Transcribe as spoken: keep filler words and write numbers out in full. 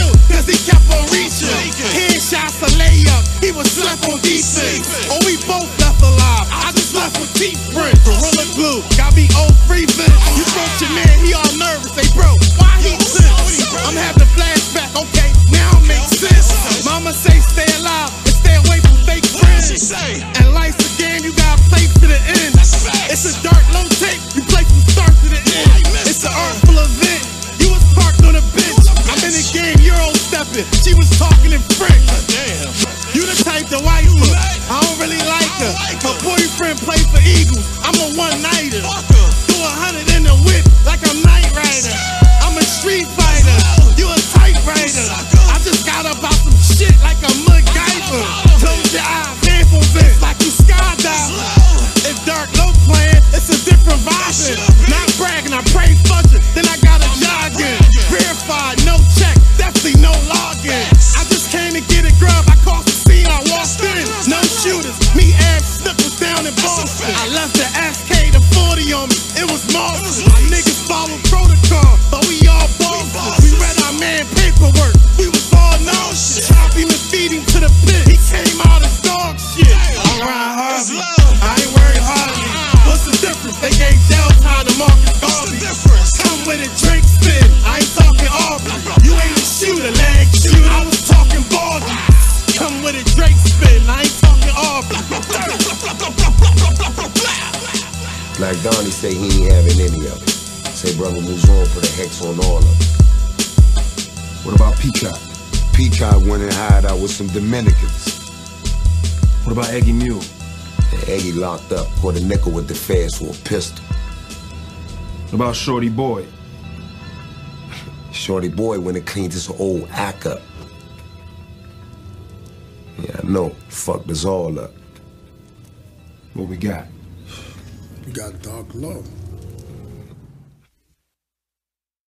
killed, cause he kept on reaching. Headshots, a layup, he was left on defense. Oh, we both left alive, I just left with teeth print. Gorilla glue, got me old freezing. You broke your man, he all nervous. They broke, why he tense? I'm having a flashback, okay, now it makes sense. Mama say stay alive and stay away from fake friends. And life's a game, you gotta play to the end. It's a dark, low tape, you play from start to the end. It's an artful event, you was parked on a bench. I'm in the game, Euro stepping, she was talking in French. You the type to wife her, I don't really like her. Her boyfriend played for Eagles, I'm a one-nighter. Do a hundred in the whip like a Knight Rider. I'm a street fighter, you a typewriter. I just got about some shit like a MacGyver. Close your eyes, headphones in, like you skydiving. If Dark Low playing, it's a different vibe. Not bragging, I pray fudging, then I got a jogging. Verified, no check, definitely no login. I just came to get a grub, I crossed the scene, I walked in. No shooters, me ass snippers down in Boston. I left the S K to forty on me, it was Martin. My niggas follow protocol, but we all bosses. We read our man paperwork, we was all nauseous. Chop him and feed him to the pit, he came out as dog shit. I'm Ryan Harvey, I ain't worried hardly. What's the difference? They gave jail time to Marcus Garvey. Come with a drink spin, I ain't talking Aubrey. You ain't a shooter, leg shooter, I was talking Baldy. Come with a Drake spin, I ain't talking Aubrey. Black Donnie say he ain't having any of it. Say brother moves on, put a hex on all of it. What about Peacock? Peacock went and hired out with some Dominicans. What about Eggy Mule? And Eggy locked up, caught a nickel with the feds for a pistol. What about Shorty Boy? Shorty Boy went and cleaned his old act up. Yeah, I know. Fucked us all up. What we got? We got Dark Low.